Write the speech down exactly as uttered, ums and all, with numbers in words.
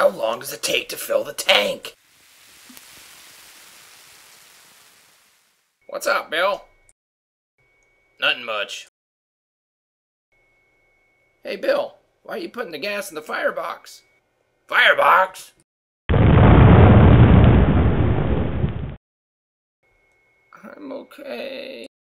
How long does it take to fill the tank? What's up, Bill? Nothing much. Hey, Bill, why are you putting the gas in the firebox? Firebox? I'm okay.